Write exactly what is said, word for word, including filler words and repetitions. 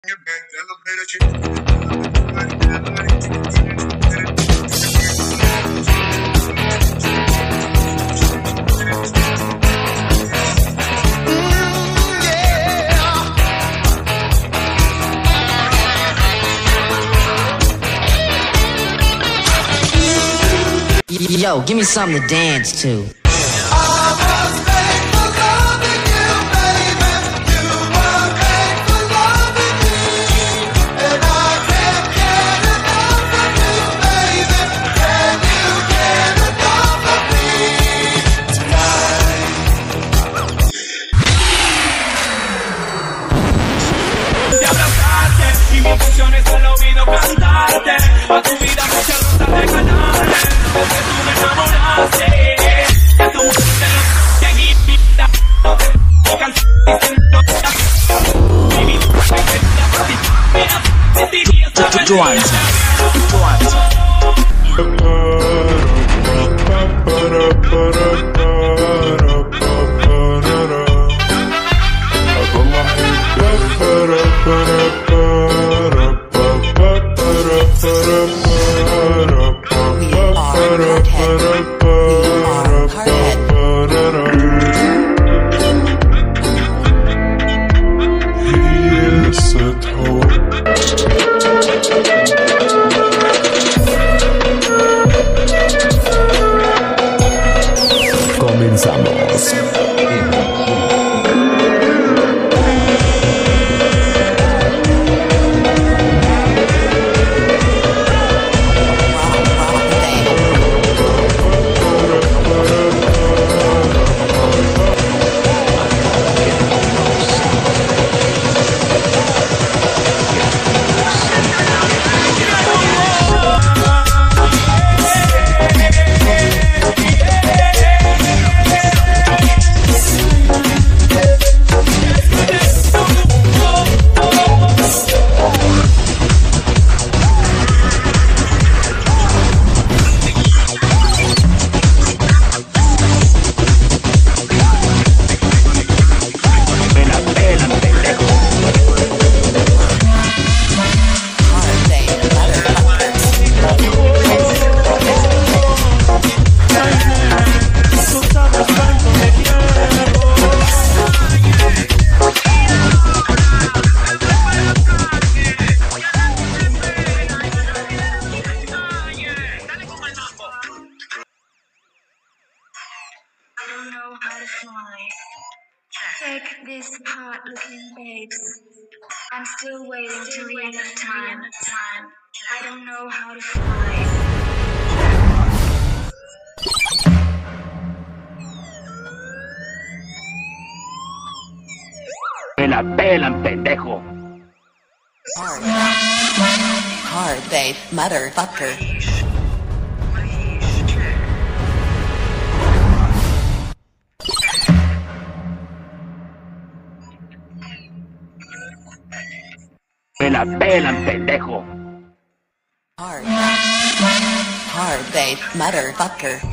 Yo, give me something to dance to. Y mi función es solo oído cantarte. A tu vida muchas rutas de ganarle. Porque tú me enamoraste. Que tu música no te guita. No te canciones diciendo mi vida me diría sabes Comenzamos. Take this hot looking babes. I'm still waiting to read the time. Time. I don't know how to fly. Me la pelan, pendejo. Hard. Hard, babe. Motherfucker. Me la pelan, pendejo. Hard. Hard, babe. Motherfucker.